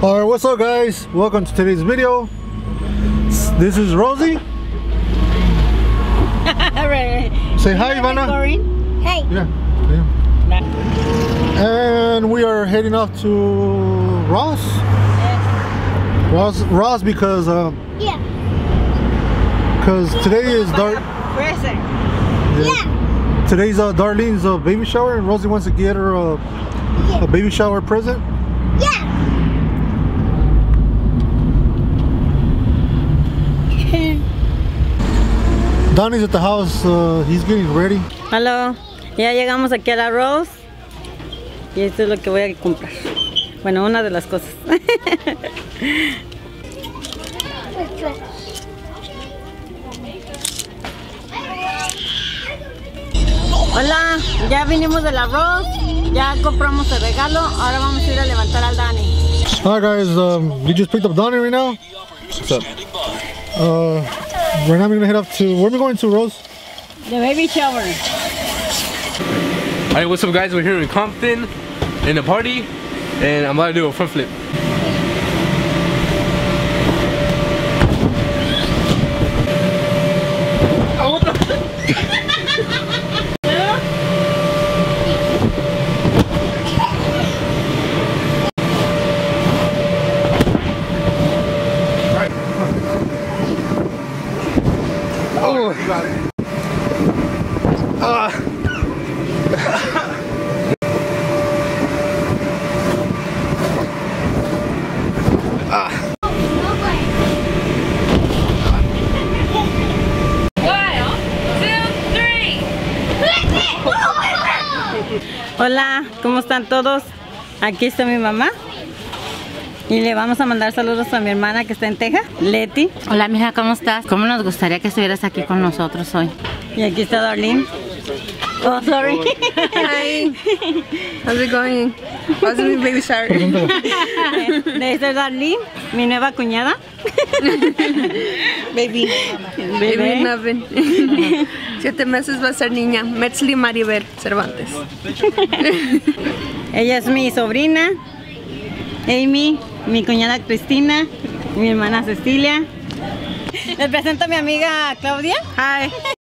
Alright, what's up guys? Welcome to today's video. This is Rosie. Say hi, Ivana. Hey. Yeah. And we are heading off to Ross. Ross because today is today's Darlene's baby shower, and Rosie wants to get her a baby shower present. Yeah. Donnie's at the house. He's getting ready. Hola, ya llegamos aquí a la Rose y esto es lo que voy a comprar. Bueno, una de las cosas. Hola, ya vinimos de la Rose, ya compramos el regalo, ahora vamos a ir a levantar al Dani. Alright guys, we just picked up Donnie right now. What's up? Right now we're gonna head up to, where are we going to, Rose? The baby shower. Alright, what's up guys? We're here in Compton in a party and I'm about to do a front flip. Oh, what the? Hola, ¿cómo están todos? Aquí está mi mamá y le vamos a mandar saludos a mi hermana que está en Texas, Leti. Hola mija, ¿cómo estás? ¿Cómo nos gustaría que estuvieras aquí con nosotros hoy? Y aquí está Darlene. Oh, sorry. Hi. How's it going? How's the baby shower? Esta es Darlene, mi nueva cuñada. Baby. Baby Naven. 7 meses va a ser niña. Metzli Maribel Cervantes. Ella es mi sobrina, Amy, mi cuñada Cristina, mi hermana Cecilia. Les presento a mi amiga Claudia. Hi.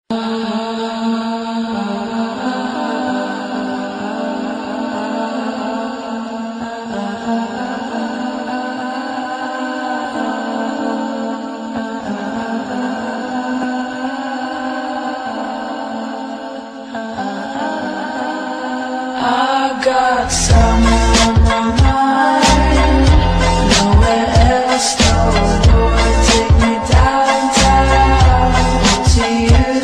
I got summer on my mind, nowhere else, no, Lord, take me downtown to you.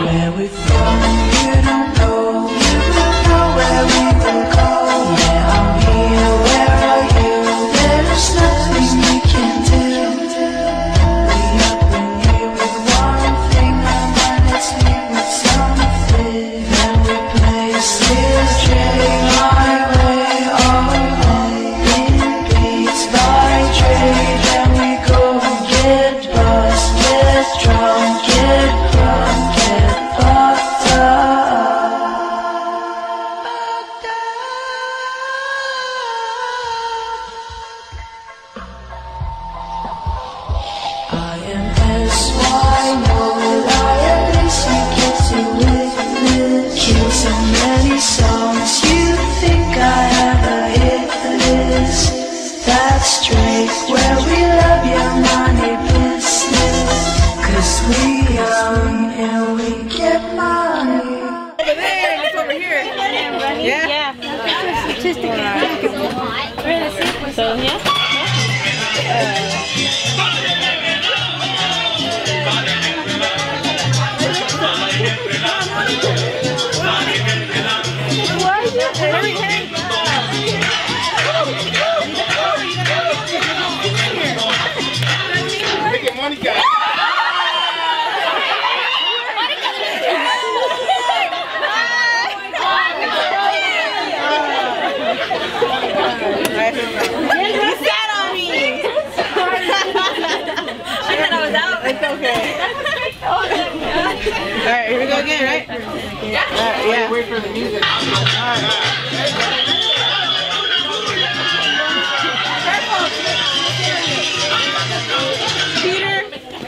Where we've gone, you don't know. You will know where we will go. Yeah, I'm here, where are you? There's nothing we can do. We up in here with one thing, and then let's leave with something. Then we place this train my way, our way. In beats by trade, then we go get buzzed, get drunk, get drunk, get fucked up. I am S.Y. no liability, guilty witness. Killed so many songs, you think I have a hit list. That's straight, where we love your money business. Cause we young and we get money. Over there, it's over here. Yeah. So, yeah. Alright, here we go again, right? Yeah. Wait for the music. Peter.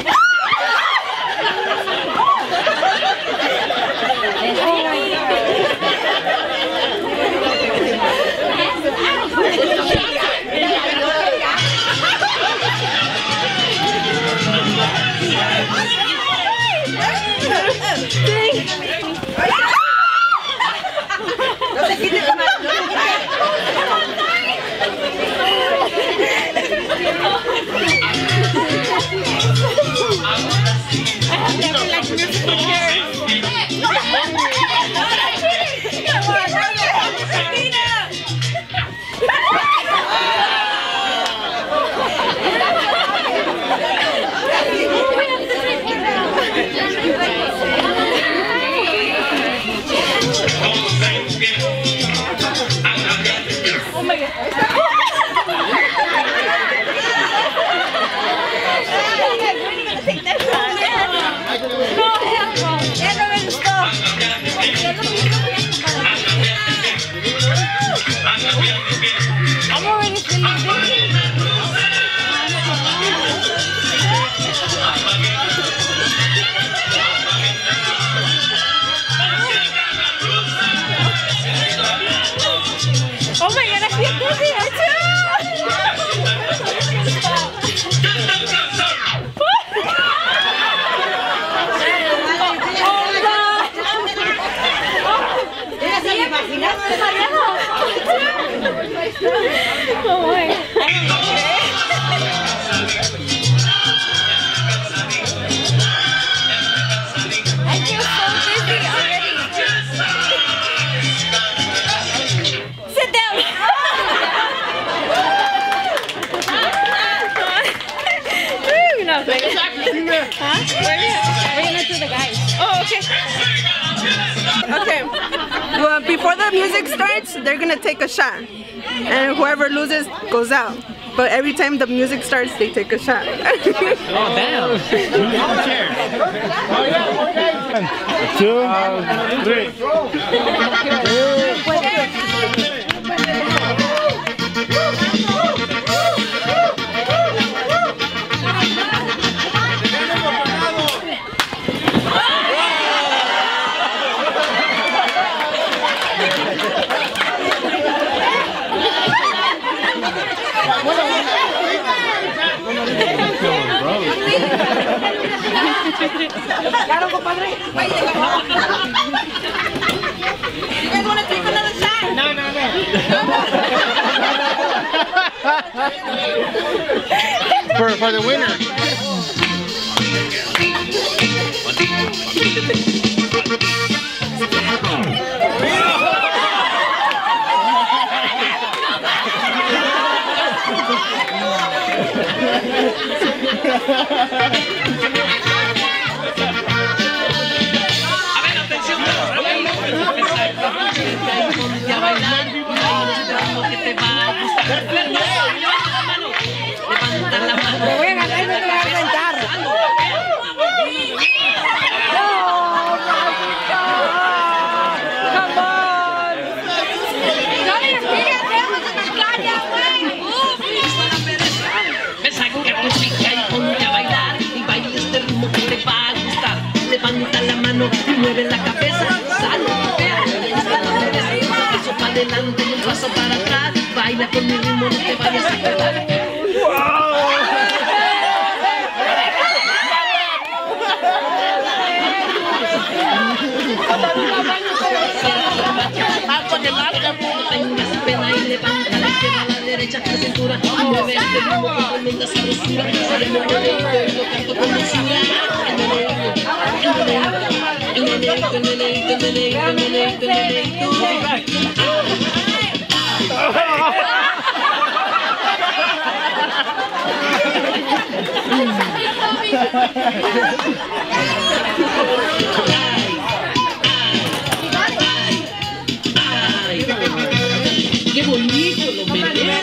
Okay. Well, before the music starts, they're gonna take a shot, and whoever loses goes out. But every time the music starts, they take a shot. Oh damn! Cheers. 2. Claro, compadre. You guys want to take another shot? No. For the winner. atención, ponte a bailar y baila este ritmo que te va a gustar. Levanta la mano. Me voy a ganar y no te voy a aventar. Levanta la mano y mueve la cabeza, sale, un paso para adelante y un paso para atrás, baila con mi ritmo, no te vayas a quedar. No tengas pena y levanta la izquierda a la derecha, la cintura, mueve este ritmo con tremenda sabrosura, sale el meneito y lo canto con dulzura. El meneito, el meneito, el meneito, el meneito, el meneito. ¡Qué bonito los meneos!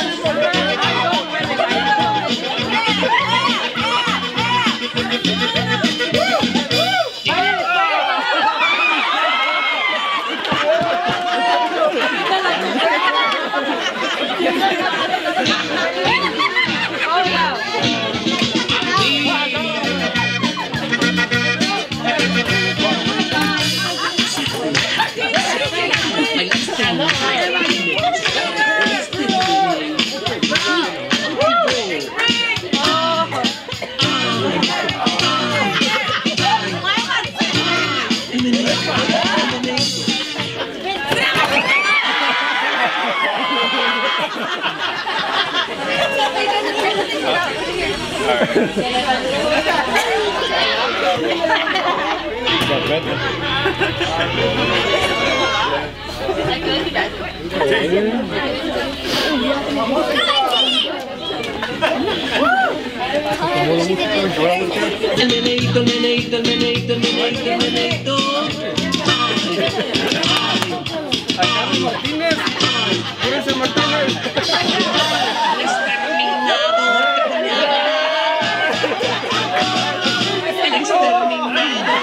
El meneito, el meneito, el meneito, el meneito, el meneito. Carlos Martínez. ¿Quién es Martínez? El exterminado.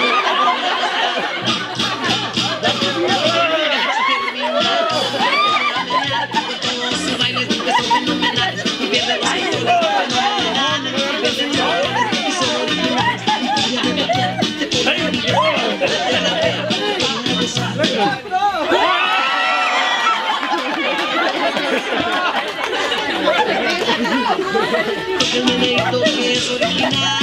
Su baile es fenomenal y pierde los el meneito que es original.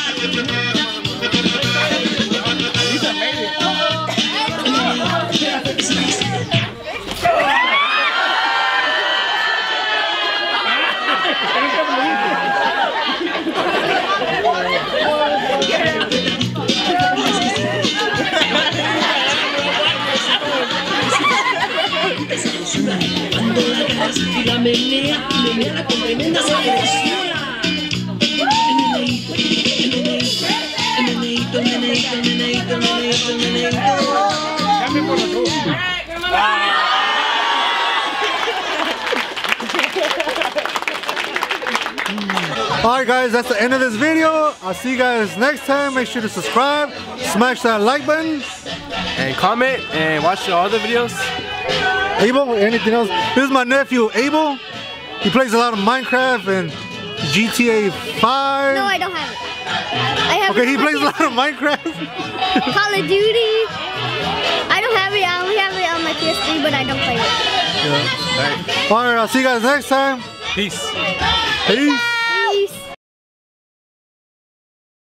Cuando la agarras y la menea con tremenda sabrosura. El meneito, el meneito, el meneito, el meneito, el meneito, el meneito, el meneito. Cambien por los dos. Alright guys, that's the end of this video. I'll see you guys next time. Make sure to subscribe, smash that like button, And comment and watch all the videos. Abel, anything else? This is my nephew, Abel. He plays a lot of Minecraft and GTA 5. No, I don't have it. I have Okay, he plays a lot of Minecraft. Call of Duty. I don't have it. I only have it on my PS3, but I don't play it. Alright, I'll see you guys next time. Peace. Peace.